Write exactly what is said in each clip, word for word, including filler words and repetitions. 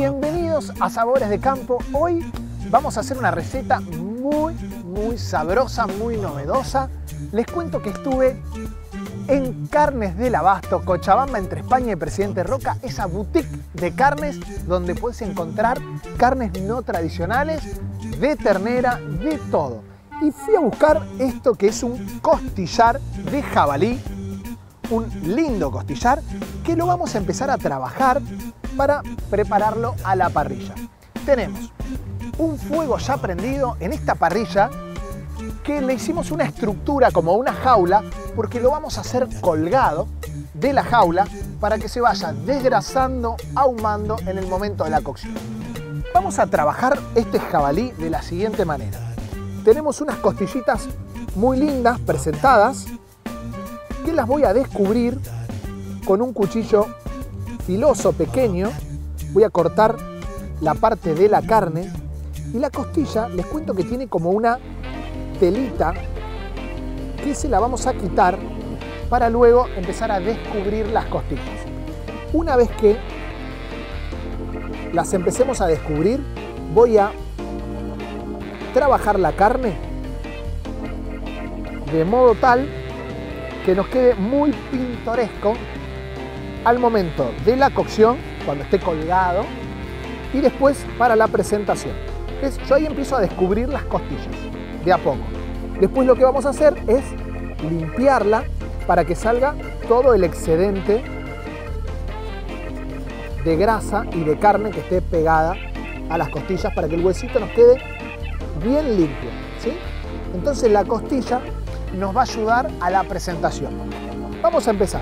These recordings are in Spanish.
Bienvenidos a Sabores de Campo. Hoy vamos a hacer una receta muy, muy sabrosa, muy novedosa. Les cuento que estuve en Carnes del Abasto, Cochabamba, entre España y Presidente Roca, esa boutique de carnes donde puedes encontrar carnes no tradicionales, de ternera, de todo. Y fui a buscar esto que es un costillar de jabalí, un lindo costillar que lo vamos a empezar a trabajar para prepararlo a la parrilla. Tenemos un fuego ya prendido en esta parrilla que le hicimos una estructura como una jaula porque lo vamos a hacer colgado de la jaula para que se vaya desgrasando, ahumando en el momento de la cocción. Vamos a trabajar este jabalí de la siguiente manera. Tenemos unas costillitas muy lindas presentadas que las voy a descubrir con un cuchillo filoso pequeño. Voy a cortar la parte de la carne y la costilla, les cuento que tiene como una telita que se la vamos a quitar para luego empezar a descubrir las costillas. Una vez que las empecemos a descubrir, voy a trabajar la carne de modo tal que nos quede muy pintoresco al momento de la cocción, cuando esté colgado, y después para la presentación. Entonces, yo ahí empiezo a descubrir las costillas, de a poco. Después lo que vamos a hacer es limpiarla para que salga todo el excedente de grasa y de carne que esté pegada a las costillas para que el huesito nos quede bien limpio, ¿sí? Entonces la costilla nos va a ayudar a la presentación. Vamos a empezar.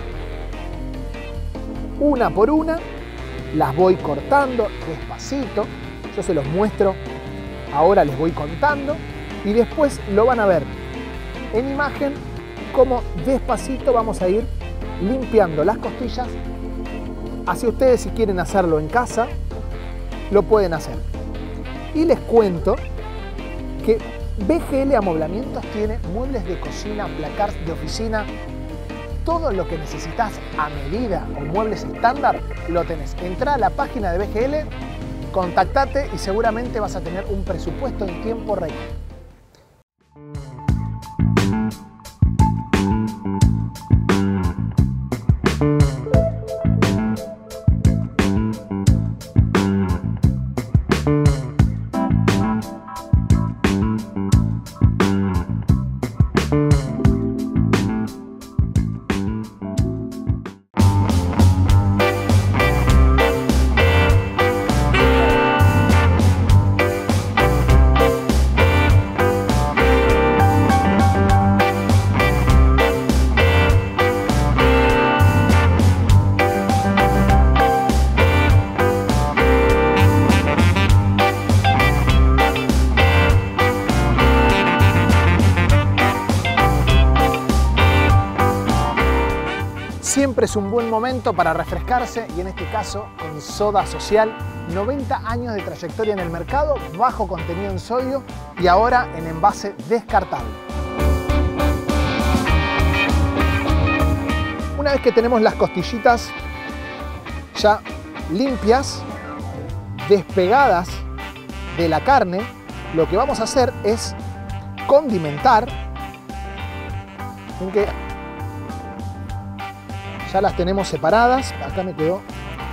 Una por una, las voy cortando despacito. Yo se los muestro, ahora les voy contando y después lo van a ver en imagen cómo despacito vamos a ir limpiando las costillas. Así ustedes, si quieren hacerlo en casa, lo pueden hacer. Y les cuento que B G L Amoblamientos tiene muebles de cocina, placards de oficina, todo lo que necesitas a medida o muebles estándar lo tenés. Entrá a la página de B G L, contactate y seguramente vas a tener un presupuesto en tiempo récord. Siempre es un buen momento para refrescarse y en este caso con Soda Social, noventa años de trayectoria en el mercado, bajo contenido en sodio y ahora en envase descartable. Una vez que tenemos las costillitas ya limpias, despegadas de la carne, lo que vamos a hacer es condimentar. Ven que ya las tenemos separadas. Acá me quedó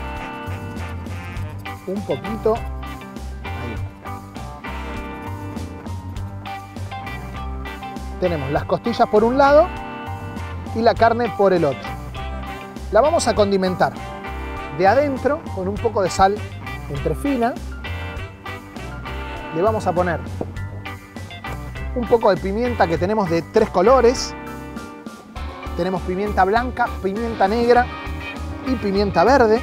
un poquito. Ahí. Tenemos las costillas por un lado y la carne por el otro. La vamos a condimentar de adentro con un poco de sal entre fina. Le vamos a poner un poco de pimienta que tenemos de tres colores. Tenemos pimienta blanca, pimienta negra y pimienta verde.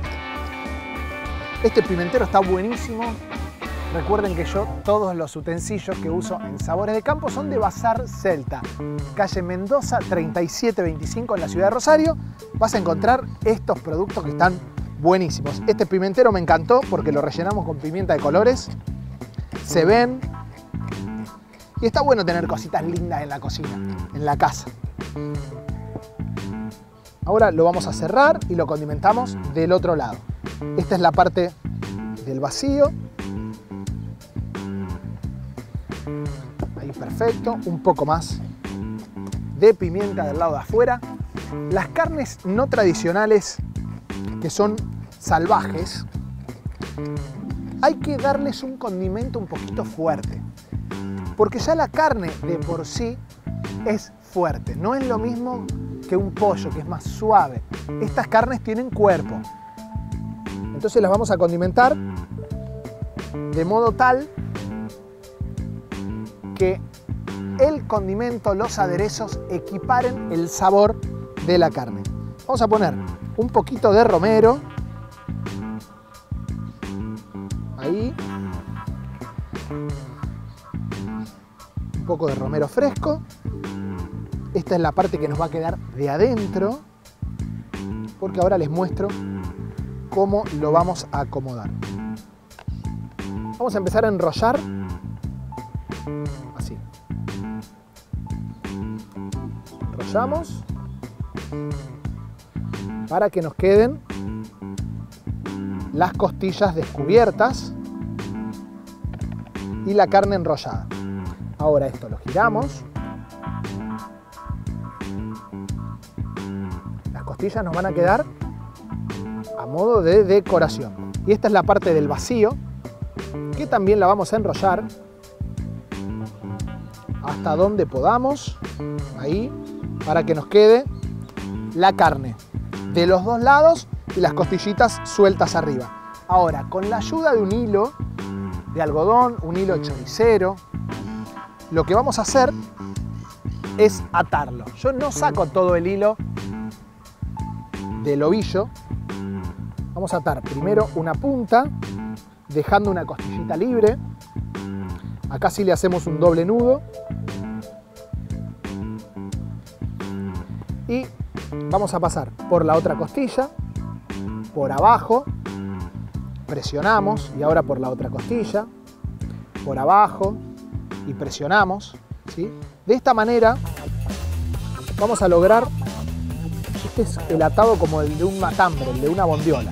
Este pimentero está buenísimo. Recuerden que yo todos los utensilios que uso en Sabores de Campo son de Bazar Celta. Calle Mendoza treinta y siete veinticinco en la ciudad de Rosario. Vas a encontrar estos productos que están buenísimos. Este pimentero me encantó porque lo rellenamos con pimienta de colores. Se ven. Y está bueno tener cositas lindas en la cocina, en la casa. Ahora lo vamos a cerrar y lo condimentamos del otro lado. Esta es la parte desde el vacío. Ahí perfecto, un poco más de pimienta del lado de afuera. Las carnes no tradicionales, que son salvajes, hay que darles un condimento un poquito fuerte, porque ya la carne de por sí es fuerte, no es lo mismo que un pollo, que es más suave. Estas carnes tienen cuerpo, entonces las vamos a condimentar de modo tal que el condimento, los aderezos equiparen el sabor de la carne. Vamos a poner un poquito de romero, ahí, un poco de romero fresco. Esta es la parte que nos va a quedar de adentro, porque ahora les muestro cómo lo vamos a acomodar. Vamos a empezar a enrollar así. Enrollamos para que nos queden las costillas descubiertas y la carne enrollada. Ahora esto lo giramos. Las costillas nos van a quedar a modo de decoración. Y esta es la parte del vacío, que también la vamos a enrollar hasta donde podamos, ahí, para que nos quede la carne de los dos lados y las costillitas sueltas arriba. Ahora, con la ayuda de un hilo de algodón, un hilo choricero, lo que vamos a hacer es atarlo. Yo no saco todo el hilo del ovillo. Vamos a atar primero una punta, dejando una costillita libre. Acá sí le hacemos un doble nudo. Y vamos a pasar por la otra costilla, por abajo, presionamos, y ahora por la otra costilla, por abajo, y presionamos, ¿sí? De esta manera vamos a lograr, este es el atado como el de un matambre, el de una bondiola.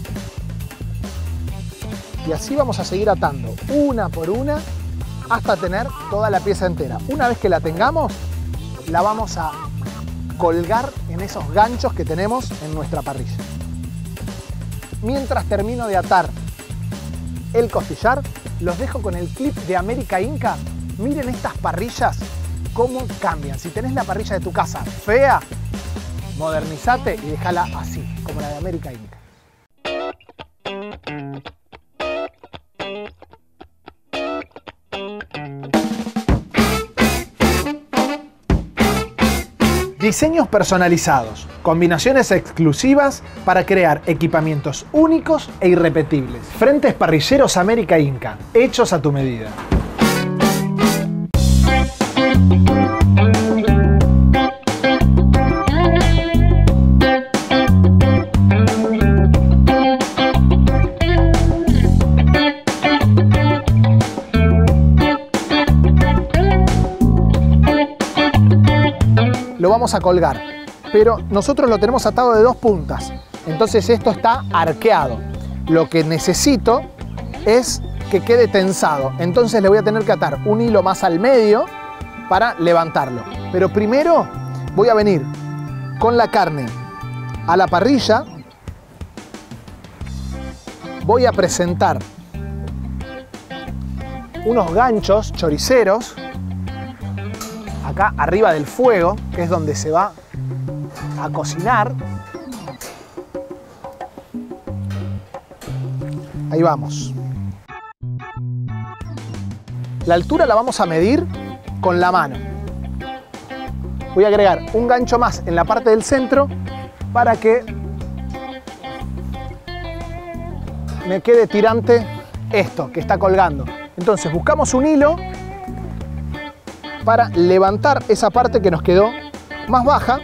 Y así vamos a seguir atando una por una hasta tener toda la pieza entera. Una vez que la tengamos, la vamos a colgar en esos ganchos que tenemos en nuestra parrilla. Mientras termino de atar el costillar, los dejo con el clip de América Inca. Miren estas parrillas cómo cambian. Si tenés la parrilla de tu casa fea, modernizate y déjala así, como la de América Inca. Diseños personalizados, combinaciones exclusivas para crear equipamientos únicos e irrepetibles. Frentes parrilleros América Inca, hechos a tu medida. Lo vamos a colgar, pero nosotros lo tenemos atado de dos puntas, entonces esto está arqueado. Lo que necesito es que quede tensado, entonces le voy a tener que atar un hilo más al medio para levantarlo. Pero primero voy a venir con la carne a la parrilla, voy a presentar unos ganchos choriceros acá arriba del fuego, que es donde se va a cocinar. Ahí vamos. La altura la vamos a medir con la mano. Voy a agregar un gancho más en la parte del centro para que me quede tirante esto que está colgando. Entonces buscamos un hilo para levantar esa parte que nos quedó más baja.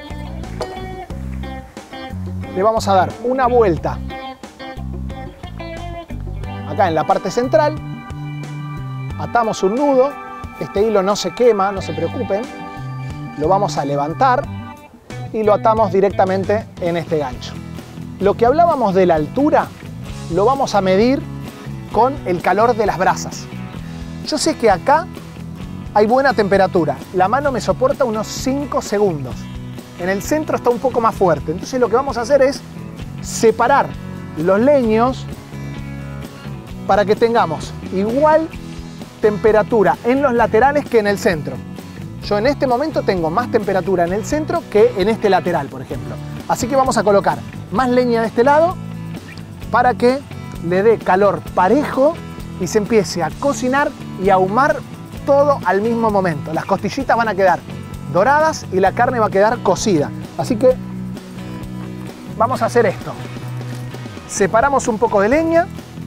Le vamos a dar una vuelta acá en la parte central, atamos un nudo, este hilo no se quema, no se preocupen, lo vamos a levantar y lo atamos directamente en este gancho. Lo que hablábamos de la altura lo vamos a medir con el calor de las brasas. Yo sé que acá hay buena temperatura. La mano me soporta unos cinco segundos. En el centro está un poco más fuerte. Entonces lo que vamos a hacer es separar los leños para que tengamos igual temperatura en los laterales que en el centro. Yo en este momento tengo más temperatura en el centro que en este lateral, por ejemplo. Así que vamos a colocar más leña de este lado para que le dé calor parejo y se empiece a cocinar y a ahumar todo al mismo momento. Las costillitas van a quedar doradas y la carne va a quedar cocida. Así que vamos a hacer esto. Separamos un poco de leña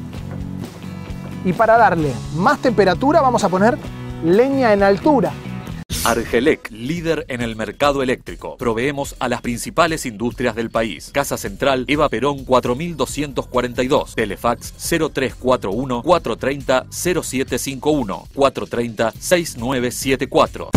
y para darle más temperatura vamos a poner leña en altura. Argelec, líder en el mercado eléctrico. Proveemos a las principales industrias del país. Casa Central, Eva Perón cuatro mil doscientos cuarenta y dos. Telefax cero tres cuatro uno, cuatro tres cero, cero siete cinco uno, cuatro tres cero, seis nueve siete cuatro.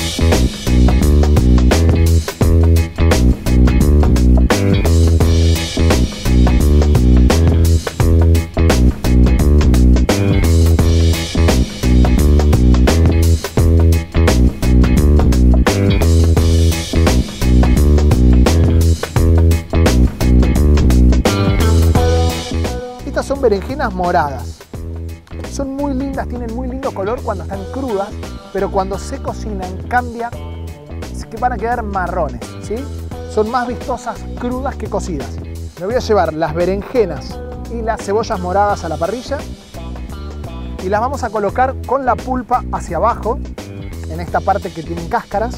Son berenjenas moradas. Son muy lindas, tienen muy lindo color cuando están crudas, pero cuando se cocinan cambia, es que van a quedar marrones, ¿sí? Son más vistosas crudas que cocidas. Me voy a llevar las berenjenas y las cebollas moradas a la parrilla y las vamos a colocar con la pulpa hacia abajo, en esta parte que tienen cáscaras.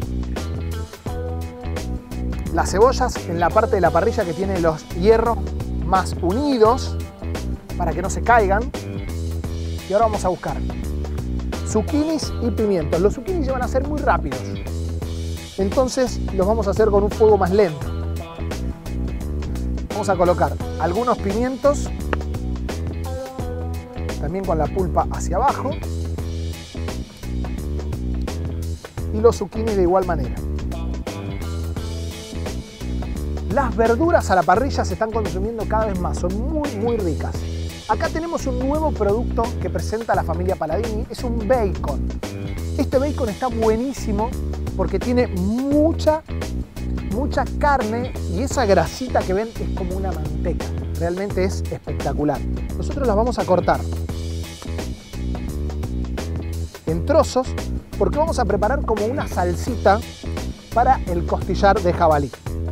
Las cebollas en la parte de la parrilla que tiene los hierros más unidos para que no se caigan. Y ahora vamos a buscar zucchinis y pimientos. Los zucchinis van a ser muy rápidos, entonces los vamos a hacer con un fuego más lento. Vamos a colocar algunos pimientos también con la pulpa hacia abajo y los zucchinis de igual manera. Las verduras a la parrilla se están consumiendo cada vez más, son muy muy ricas. Acá tenemos un nuevo producto que presenta la familia Paladini, es un bacon. Este bacon está buenísimo porque tiene mucha, mucha carne y esa grasita que ven es como una manteca. Realmente es espectacular. Nosotros las vamos a cortar en trozos porque vamos a preparar como una salsita para el costillar de jabalí.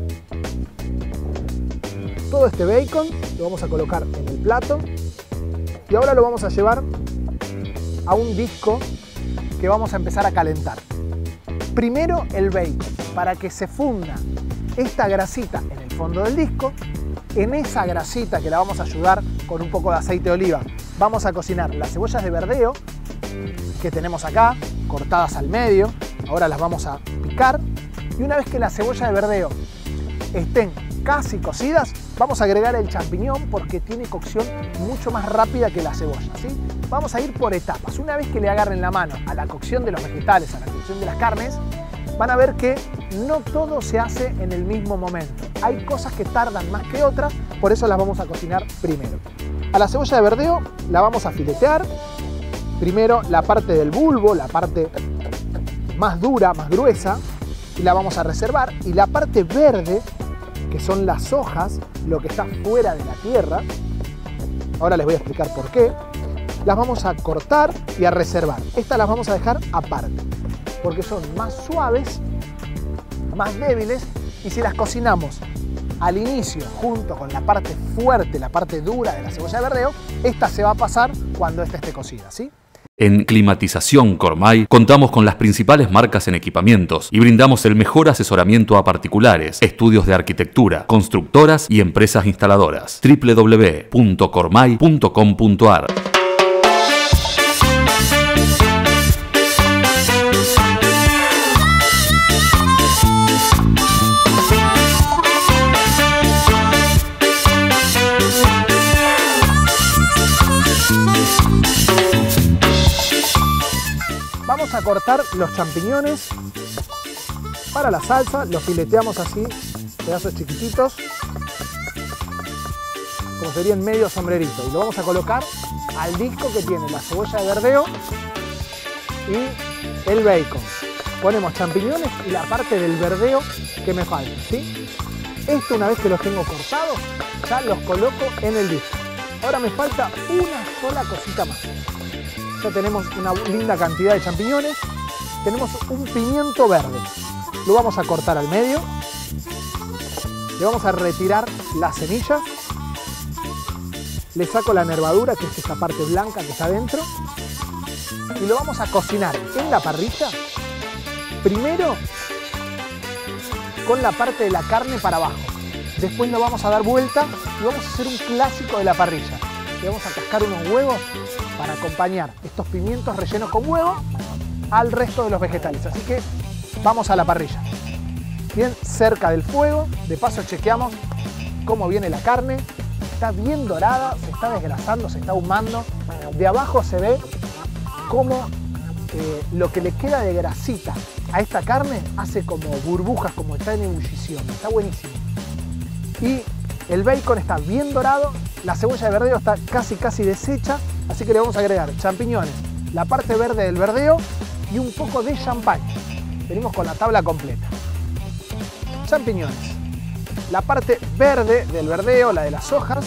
Todo este bacon lo vamos a colocar en el plato y ahora lo vamos a llevar a un disco que vamos a empezar a calentar. Primero el bacon, para que se funda esta grasita en el fondo del disco. En esa grasita que la vamos a ayudar con un poco de aceite de oliva, vamos a cocinar las cebollas de verdeo que tenemos acá, cortadas al medio. Ahora las vamos a picar y una vez que las cebollas de verdeo estén casi cocidas, vamos a agregar el champiñón porque tiene cocción mucho más rápida que la cebolla, ¿sí? Vamos a ir por etapas. Una vez que le agarren la mano a la cocción de los vegetales, a la cocción de las carnes, van a ver que no todo se hace en el mismo momento. Hay cosas que tardan más que otras, por eso las vamos a cocinar primero. A la cebolla de verdeo la vamos a filetear. Primero la parte del bulbo, la parte más dura, más gruesa, y la vamos a reservar. Y la parte verde, que son las hojas, lo que está fuera de la tierra, ahora les voy a explicar por qué, las vamos a cortar y a reservar. Estas las vamos a dejar aparte, porque son más suaves, más débiles, y si las cocinamos al inicio junto con la parte fuerte, la parte dura de la cebolla de verdeo, esta se va a pasar cuando esta esté cocida, ¿sí? En Climatización Cormay contamos con las principales marcas en equipamientos y brindamos el mejor asesoramiento a particulares, estudios de arquitectura, constructoras y empresas instaladoras. doble u doble u doble u punto cormay punto com punto ar. Vamos a cortar los champiñones para la salsa, los fileteamos así, pedazos chiquititos. como sería en medio sombrerito. Y lo vamos a colocar al disco que tiene la cebolla de verdeo y el bacon. Ponemos champiñones y la parte del verdeo que me falta, ¿sí? Esto, una vez que los tengo cortados, ya los coloco en el disco. Ahora me falta una sola cosita más. Ya tenemos una linda cantidad de champiñones. Tenemos un pimiento verde. Lo vamos a cortar al medio. Le vamos a retirar las semillas. Le saco la nervadura, que es esta parte blanca que está adentro. Y lo vamos a cocinar en la parrilla. Primero con la parte de la carne para abajo. Después lo vamos a dar vuelta y vamos a hacer un clásico de la parrilla. Le vamos a cascar unos huevos para acompañar estos pimientos rellenos con huevo al resto de los vegetales. Así que vamos a la parrilla. Bien cerca del fuego. De paso chequeamos cómo viene la carne. Está bien dorada, se está desgrasando, se está ahumando. De abajo se ve cómo eh, lo que le queda de grasita a esta carne hace como burbujas, como está en ebullición. Está buenísimo. Y el bacon está bien dorado, la cebolla de verdeo está casi casi deshecha, así que le vamos a agregar champiñones, la parte verde del verdeo y un poco de champán. Venimos con la tabla completa. Champiñones, la parte verde del verdeo, la de las hojas,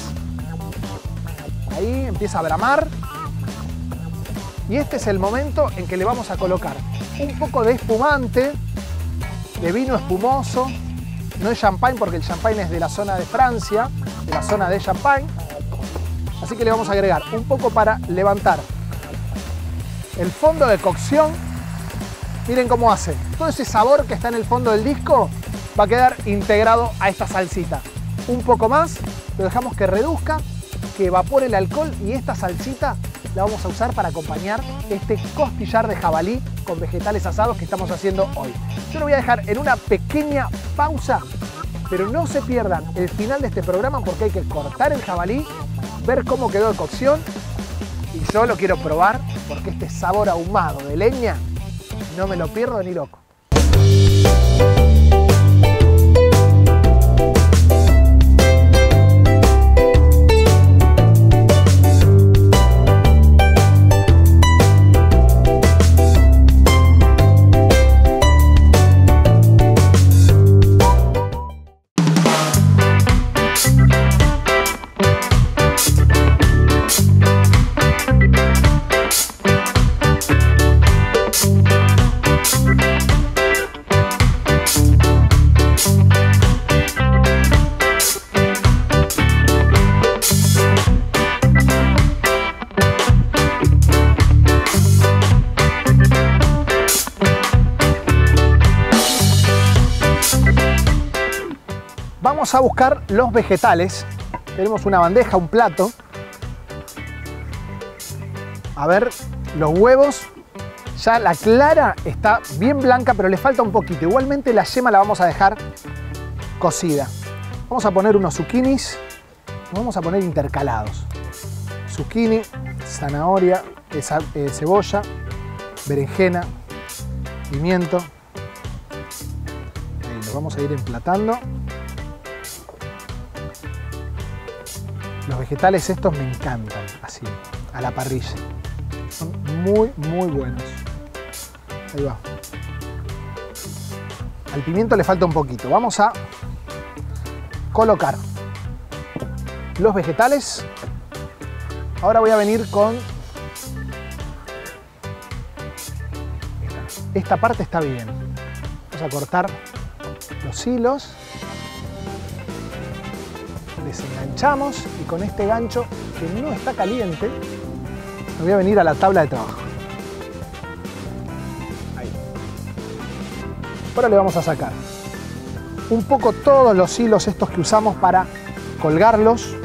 ahí empieza a bramar. Y este es el momento en que le vamos a colocar un poco de espumante, de vino espumoso. No es champagne porque el champagne es de la zona de Francia, de la zona de Champagne. Así que le vamos a agregar un poco para levantar el fondo de cocción. Miren cómo hace. Todo ese sabor que está en el fondo del disco va a quedar integrado a esta salsita. Un poco más, lo dejamos que reduzca, que evapore el alcohol y esta salsita la vamos a usar para acompañar este costillar de jabalí con vegetales asados que estamos haciendo hoy. Yo lo voy a dejar en una pequeña pausa, pero no se pierdan el final de este programa porque hay que cortar el jabalí, ver cómo quedó de cocción y yo lo quiero probar porque este sabor ahumado de leña no me lo pierdo ni loco. Vamos a buscar los vegetales. Tenemos una bandeja, un plato. A ver, los huevos. Ya la clara está bien blanca, pero le falta un poquito. Igualmente la yema la vamos a dejar cocida. Vamos a poner unos zucchinis. Los vamos a poner intercalados. Zucchini, zanahoria, eh, cebolla, berenjena, pimiento. Ahí los vamos a ir emplatando. Los vegetales estos me encantan, así, a la parrilla. Son muy, muy buenos. Ahí va. Al pimiento le falta un poquito. Vamos a colocar los vegetales. Ahora voy a venir con... Esta parte está bien. Vamos a cortar los hilos. Desenganchamos y con este gancho que no está caliente me voy a venir a la tabla de trabajo. Ahí. Ahora le vamos a sacar un poco todos los hilos estos que usamos para colgarlos.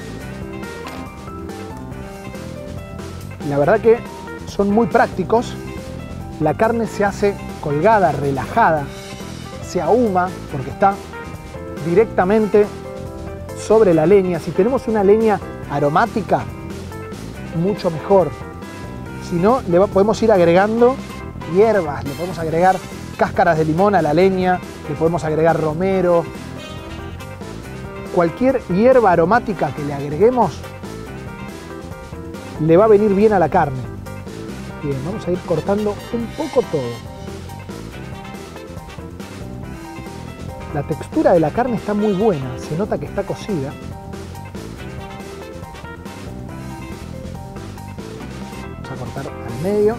La verdad que son muy prácticos. La carne se hace colgada, relajada, se ahuma porque está directamente sobre la leña. Si tenemos una leña aromática, mucho mejor. Si no, le podemos ir agregando hierbas, le podemos agregar cáscaras de limón a la leña, le podemos agregar romero. cualquier hierba aromática que le agreguemos le va a venir bien a la carne. Bien, vamos a ir cortando un poco todo. La textura de la carne está muy buena, se nota que está cocida. Vamos a cortar al medio.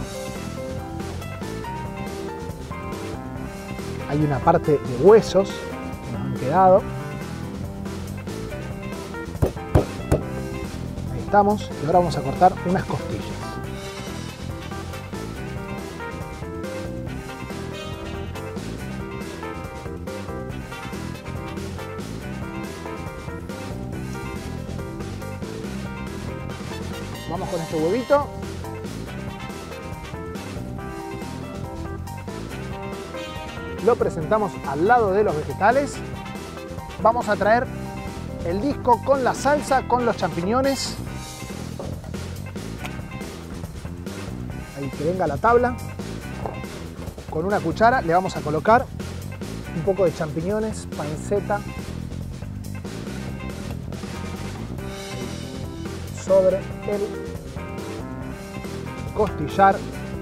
Hay una parte de huesos que nos han quedado. Ahí estamos. Y ahora vamos a cortar unas costillas. Vamos con este huevito. Lo presentamos al lado de los vegetales. Vamos a traer el disco con la salsa, con los champiñones. Ahí que venga la tabla. Con una cuchara le vamos a colocar un poco de champiñones, panceta, sobre el costillar.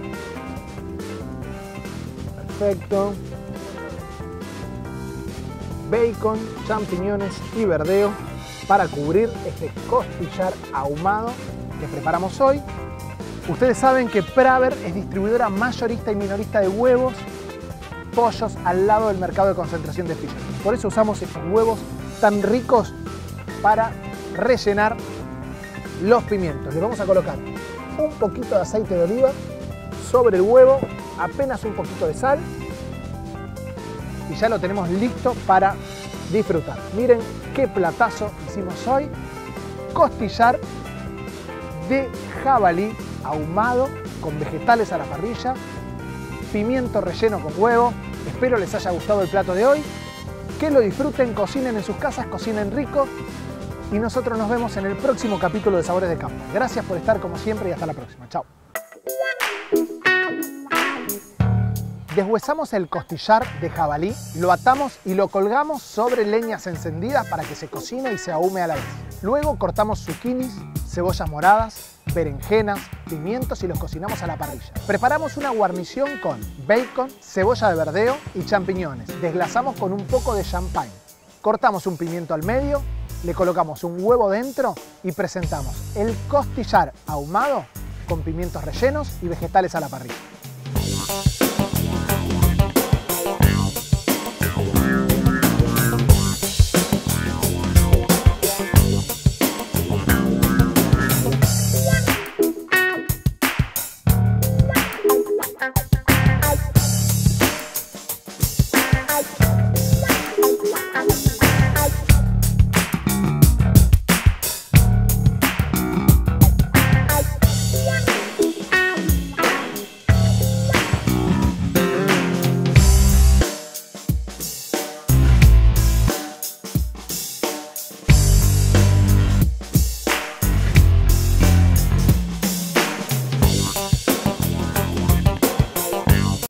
Perfecto. Bacon, champiñones y verdeo para cubrir este costillar ahumado que preparamos hoy. Ustedes saben que Praver es distribuidora mayorista y minorista de huevos, pollos al lado del mercado de concentración de Fisher. Por eso usamos estos huevos tan ricos para rellenar los pimientos. Le vamos a colocar un poquito de aceite de oliva sobre el huevo, apenas un poquito de sal y ya lo tenemos listo para disfrutar. Miren qué platazo hicimos hoy. Costillar de jabalí ahumado con vegetales a la parrilla, pimiento relleno con huevo. Espero les haya gustado el plato de hoy. Que lo disfruten, cocinen en sus casas, cocinen rico. Y nosotros nos vemos en el próximo capítulo de Sabores de Campo. Gracias por estar como siempre y hasta la próxima. Chao. Deshuesamos el costillar de jabalí, lo atamos y lo colgamos sobre leñas encendidas para que se cocine y se ahume a la vez. Luego cortamos zucchinis, cebollas moradas, berenjenas, pimientos y los cocinamos a la parrilla. Preparamos una guarnición con bacon, cebolla de verdeo y champiñones. Desglasamos con un poco de champagne. Cortamos un pimiento al medio, le colocamos un huevo dentro y presentamos el costillar ahumado con pimientos rellenos y vegetales a la parrilla.